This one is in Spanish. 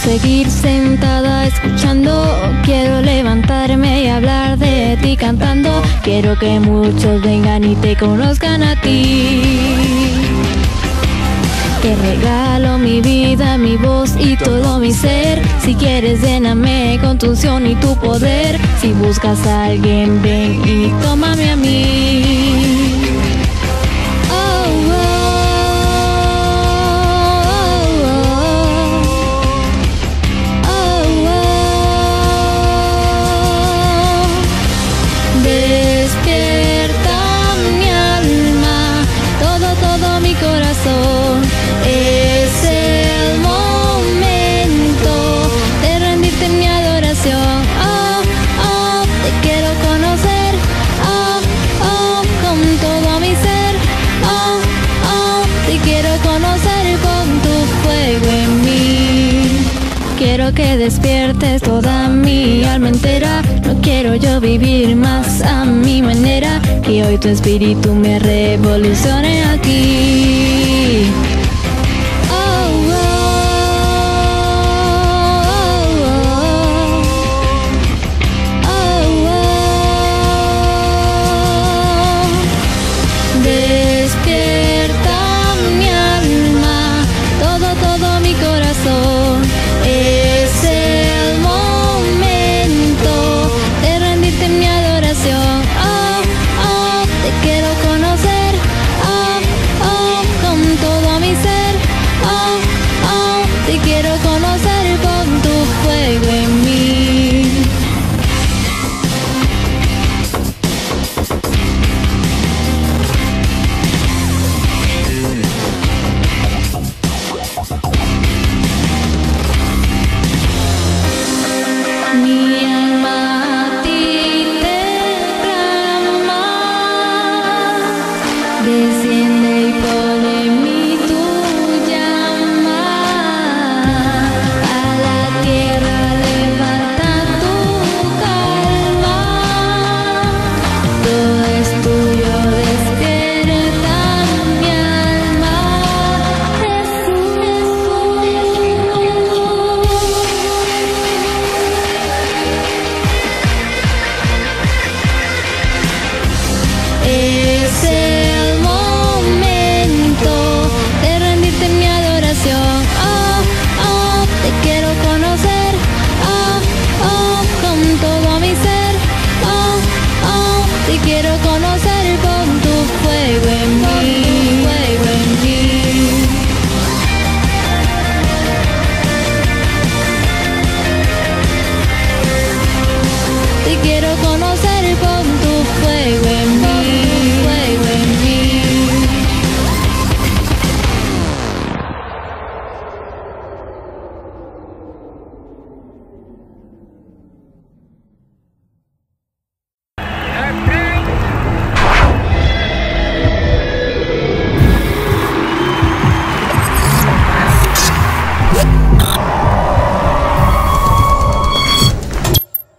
seguir sentada escuchando, quiero levantarme y hablar de ti cantando. Quiero que muchos vengan y te conozcan a ti. Te regalo mi vida, mi voz y todo mi ser. Si quieres, lléname con tu unción y tu poder. Si buscas a alguien, ven y tómame a mí. Despierta mi alma, todo mi corazón. Es el momento de rendirte mi adoración. Oh, oh, te quiero conocer. Oh, oh, con todo mi ser. Oh, oh, te quiero conocer con tu fuego en mí. Quiero que despiertes toda mi alma entera. No quiero yo vivir más a mi manera. Que hoy tu espíritu me revolucione aquí.